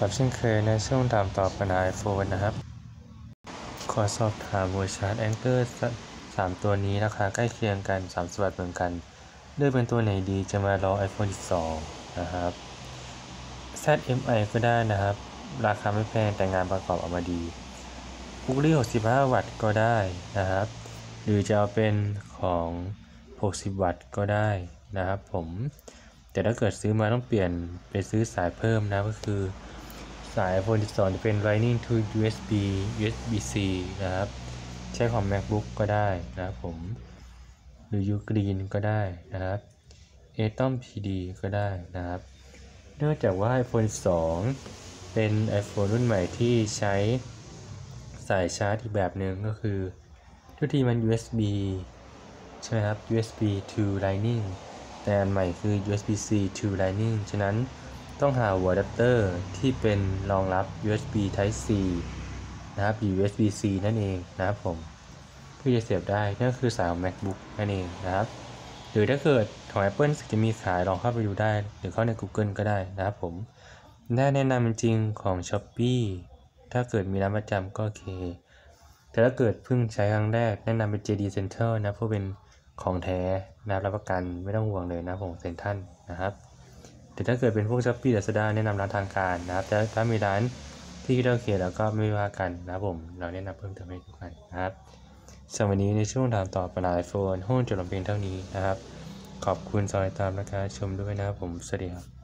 กับเช่นเคยในช่วงถามตอบปัญหา iPhone นะครับขอสอบถามเวอร์ชัน Anchor 3 ตัวนี้ราคาใกล้เคียงกัน3 สวัสดิ์เหมือนกันเลือกเป็นตัวไหนดีจะมาลอง iPhone 12นะครับ ZMI ก็ได้นะครับราคาไม่แพงแต่งานประกอบออกมาดีบุกลี่65 วัตต์ก็ได้นะครับหรือจะเอาเป็นของ60 วัตต์ก็ได้นะครับผมแต่ถ้าเกิดซื้อมาต้องเปลี่ยนไปซื้อสายเพิ่มนะก็คือสาย iPhone 12 จะเป็น Lightning to USB-C นะครับใช้ของ MacBook ก็ได้นะครับผมหรือ Ugreen ก็ได้นะครับ Atom PD ก็ได้นะครับเนื่องจากว่า iPhone 12 เป็น iPhone รุ่นใหม่ที่ใช้สายชาร์จอีกแบบหนึ่งก็คือทุกทีมัน USB ใช่ไหมครับ USB to Lightning แต่อันใหม่คือ USB-C to Lightning ฉะนั้นต้องหาหัวอะแดปเตอร์ที่เป็นรองรับ USB Type C นะครับหรือ USB-C นั่นเองนะครับผมเพื่อจะเสียบได้นั่นคือสายของ MacBook นั่นเองนะครับหรือถ้าเกิดของ Apple จะมีขายลองเข้าไปดูได้หรือเข้าใน Google ก็ได้นะครับผมได้แนะนำจริงๆของ Shopee ถ้าเกิดมีร้านประจำก็โอเคแต่ถ้าเกิดเพิ่งใช้ครั้งแรกแนะนำเป็น JD Center นะเพราะเป็นของแท้นะรับประกันไม่ต้องห่วงเลยนะผมเซ็นทรัลนะครับแต่ถ้าเกิดเป็นพวก Shopee Lazada แนะนำร้านทางการนะครับแต่ถ้ามีร้านที่คิดโอเคแล้วก็ไม่ว่ากันนะครับผมเราแนะนำเพิ่มเติมให้ทุกคนนะครับสำหรับวันนี้ในช่วงถามตอบปัญหา iPhone ห้องจบลงเพียงเท่านี้นะครับขอบคุณสำหรับติดตามและการชมด้วยนะครับผมสวัสดีครับ